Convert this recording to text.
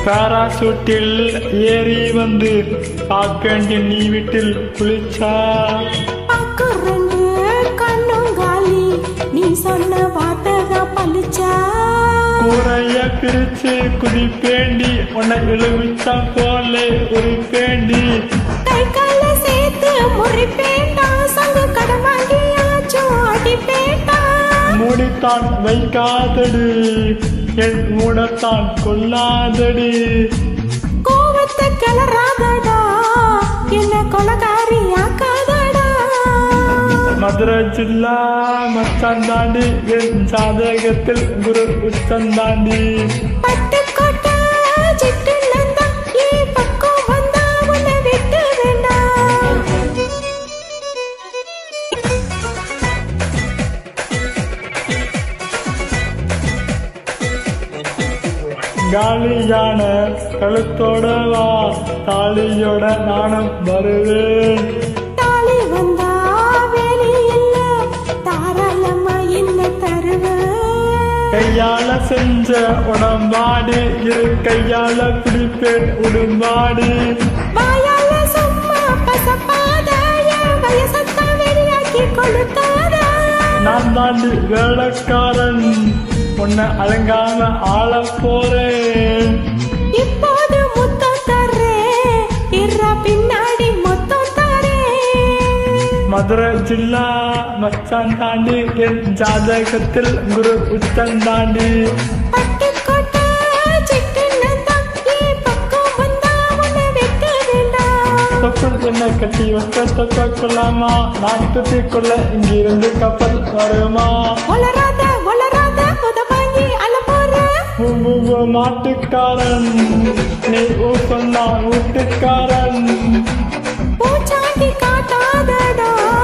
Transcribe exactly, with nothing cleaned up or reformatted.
பாராசூட்டில் ஏறி வந்து பார்க்கண்டி நீ வீட்டில் குளிச்சா கண்ணுங்காலி நீ சொன்ன வார்த்தை பழிச்சா கூரைய பிரிச்சு குதிப்பேண்டி உன்னை இழுவிச்சா போல உரிப்பேண்டி கை கால சேர்த்து முறிப்பேண்டா சங்கு கடன் வாங்கியாச்சும் அடிப்பேண்டா மூடித்தான் வைக்காதடி என் மூடத்தான் கொள்ளாதடி கோவத்தை கிளறாதடா என்ன கொலகாரி ஆக்காதடா மதுரை ஜில்லா மச்சான் தாண்டி என் ஜாதகத்தில் குரு உச்சம் தாண்டி பட்டுக்கோட்டை சிட்டுலந்தா நீ பக்கம் வந்தா உன்னை விட்டு வேண்டாம் காலியான கழுத்தோட வா தாலியோட நானும் வருவேன் தாலி வந்தா வேலி இல்ல தாராளமா என்ன தருவேன் கையால செஞ்ச உடம்பாடு இரு கையால பிடிப்பேன் உடும்பாடு வாயால சும்மா பசப்பாத என் வயசத்தான் வெளியாக்கி கொடுத்தாத நான் தாண்டி வேலைக்காரன் உன்னை அலங்காம ஆள போறேன் இப்போது முத்தம் தர்றேன் இறா பின்னாடி மொத்தம் தரேன் மதுரை ஜில்லா மச்சான் தாண்டி என் ஜாதகத்தில் குரு உச்சம் தாண்டி பட்டுக்கோட்டை சிட்டுலந்தா நீ பக்கம் வந்தா உன்னை விட்டு வேண்டாம் தொக்குள் என்ன கட்டி வச்ச தொக்க கொள்ளாமா நான் துத்திக்குள்ள இங்கிருந்து கப்பல் வருமா ஒளராத ஒளராத புத வாங்கி அல போற மாட்டுக்காரன் நீ ஊசம் நான் வீட்டுக்காரன் பூச்சாண்டி காட்டாதடா